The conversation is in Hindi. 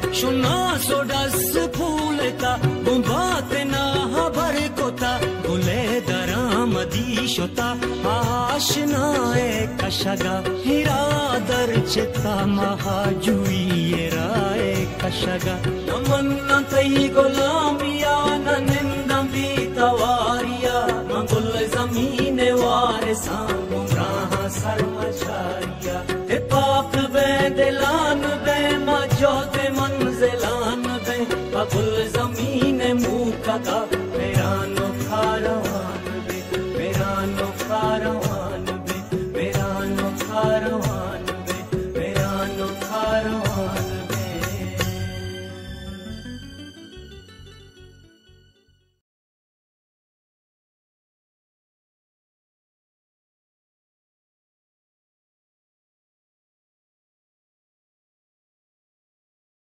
शुना सोडस फूलता बुंबाते ना हबर कोता बुले दराम दीशोता आशनाए कशगा हिरा दर चिता महाजुई राए कशगा नमन तई गुलामी